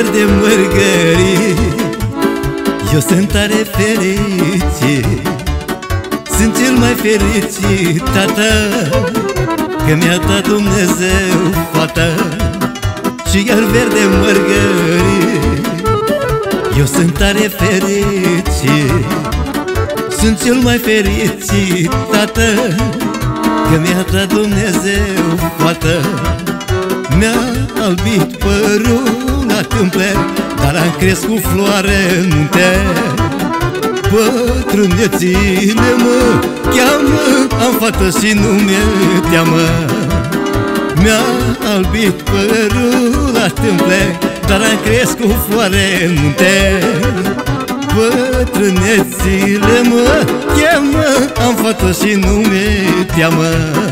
verde mărgărit. Eu sunt tare fericit, sunt cel mai fericit, tată, că mi-a dat Dumnezeu fată și iar verde mărgărit. Eu sunt tare fericit, sunt cel mai fericit, tată, că mi-a dat Dumnezeu fată. Mi-a albit părul la tâmple, dar am crescut floare în munte. Bătrânețile mă cheamă, am fată și nu mi-e teamă. Mi-a albit părul la tâmple, dar am crescut floare în munte. Bătrânețile mă cheamă, am fată și nu mi-e teamă.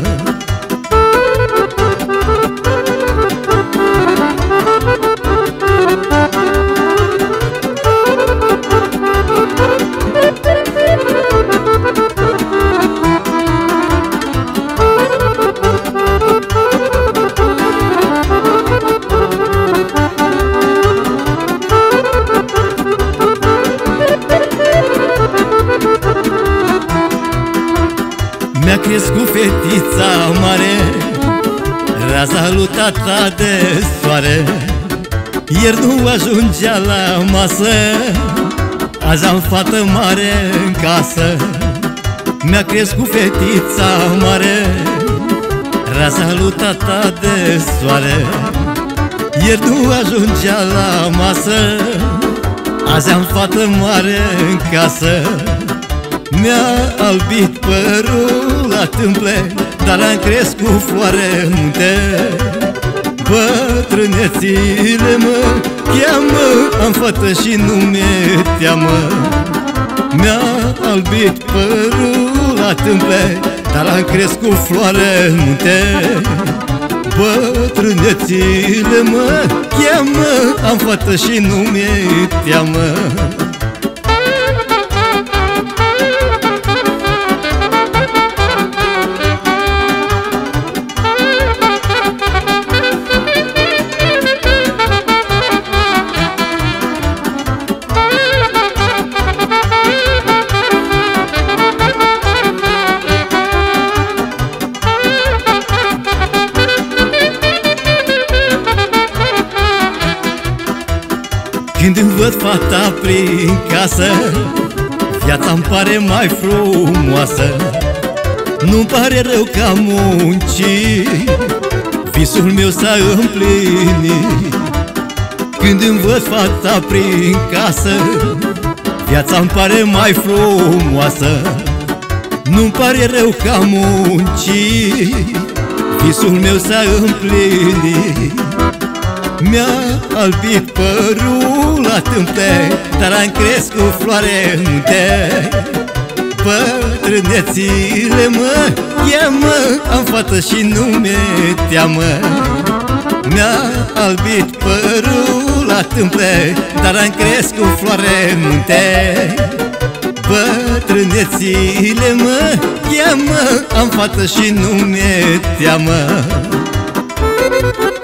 Mi-a crescut fetița mare, raza lui tata de soare. Ieri nu ajungea la masă, azi am fată mare în casă. Mi-a crescut fetița mare, raza lui tata de soare. Ieri nu ajungea la masă, azi am fată mare în casă. Mi-a albit părul la tâmple, dar am crescut floare în munte. Bătrânețile mă cheamă, am fată și nu mi-e teamă. Mi-a albit părul la tâmple, dar am crescut floare în munte. Bătrânețile mă cheamă, am fată și nu mi-e teamă. Când îmi văd fata prin casă, viața-mi pare mai frumoasă. Nu-mi pare rău că am muncit, visul meu s-a împlinit. Când îmi văd fata prin casă, viața-mi pare mai frumoasă. Nu-mi pare rău că am muncit, visul meu s-a împlinit. Mi-a albit părul la tâmple, dar am crescut floare în munte. Bătrânețile mă cheamă, am fată și nu mi-e teamă. Mi-a albit părul la tâmple, dar am crescut floare în munte. Bătrânețile mă cheamă, am fată și nu mi-e teamă.